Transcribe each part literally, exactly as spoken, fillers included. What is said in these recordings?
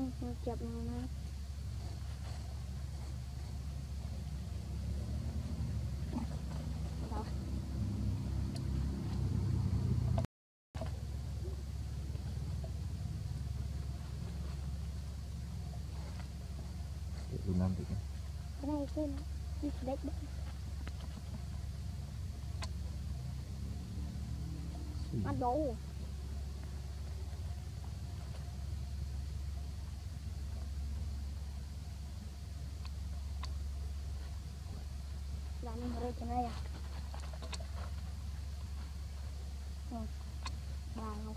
chụp này. Itu nanti kan. Này trên đi đấy đấy. Ăn đồ. Làm rồi trên đây à? Ừ. Wow.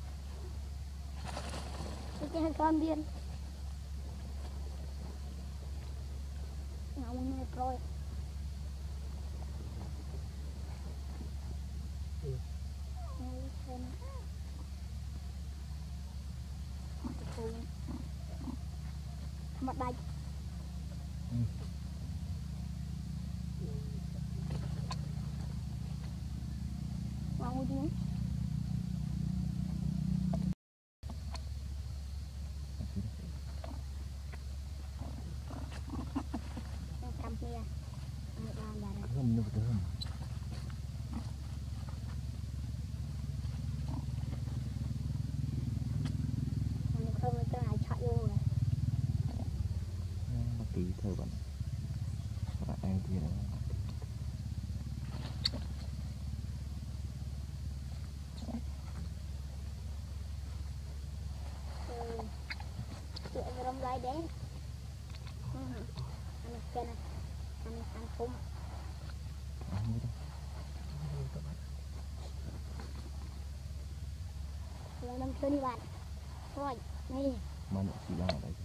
Cái con điên. Ngau này rồi. Ừ. Ngay trên. Mặt đây. Ừ. Ngau đi. Không được không? Mình không có ai chạy vô rồi. Nó tí thôi bạn. Các bạn thì là Chuyện về đông lai đấy. Ăn cái này. Ăn ăn phum. Là năm chơi đi bạn. Rồi, đi. mà nó chỉ đang ở đây.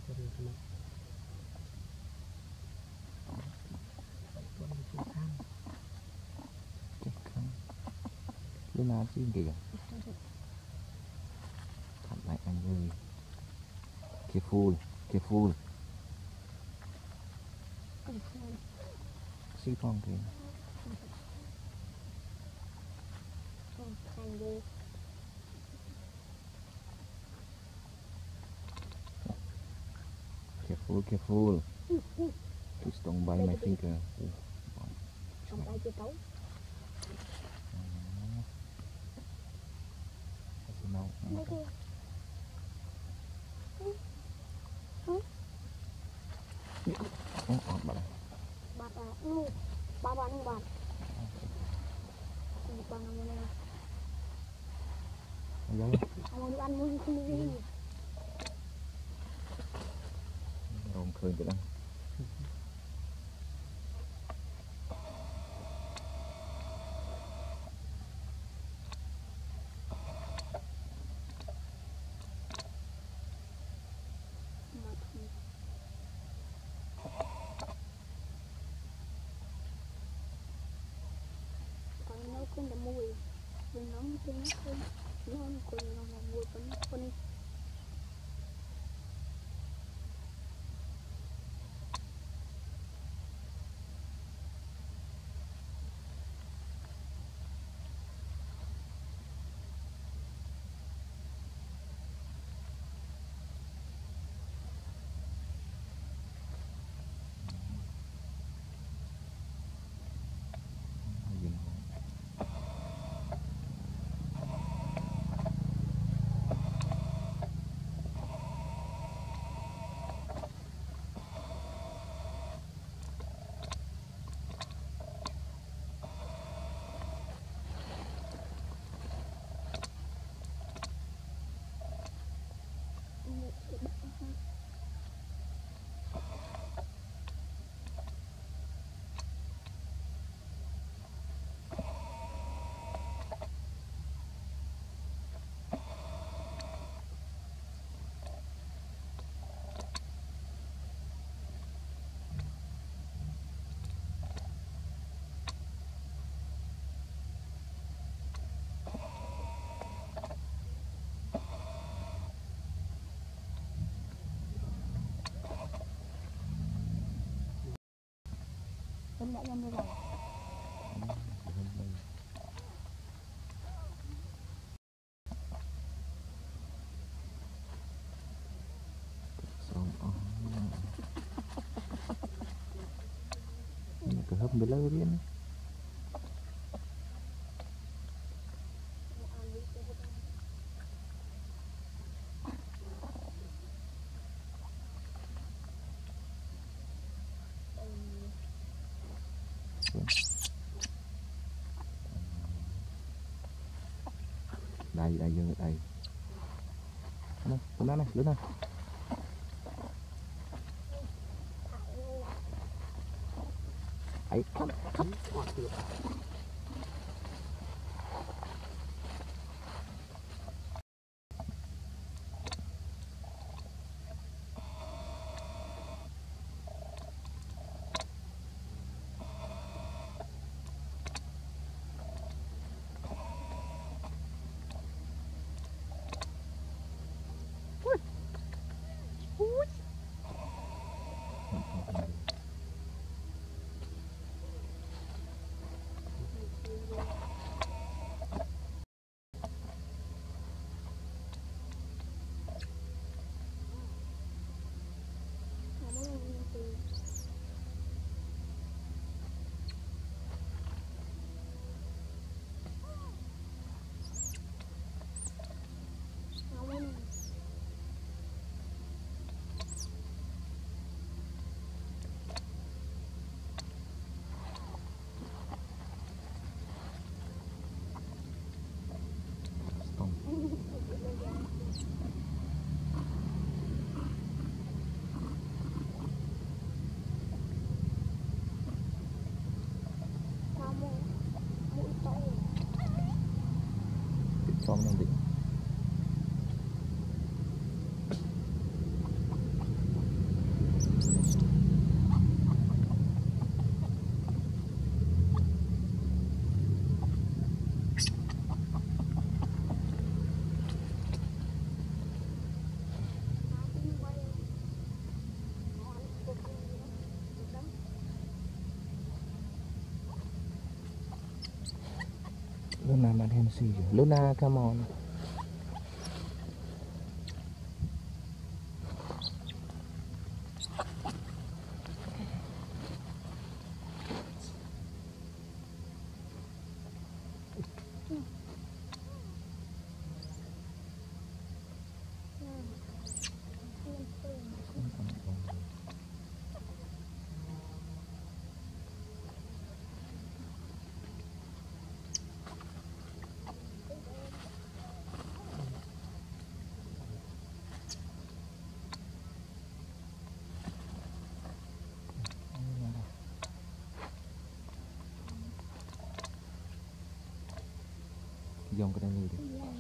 Lúc nào chứ kìa. Thật lại anh ơi. Careful, careful. Xí con kìa. Careful, careful. Please don't bite my finger. Không ai chưa tấu. No. Bạn bạn à, ừ, ba bạn không bạn. Bạn làm này. Ông đi ăn muốn không đi. Ông khơi cái đó. Con đã mùi mình nóng trên nó không ngon còn nó mùi vẫn con em đã em đi rồi. hấp với lơ biến đây đây dương đây này tụi nó này lớn này ấy khắp khắp xong rồi đi Luna bạn em xì Luna come on dòng cái này đi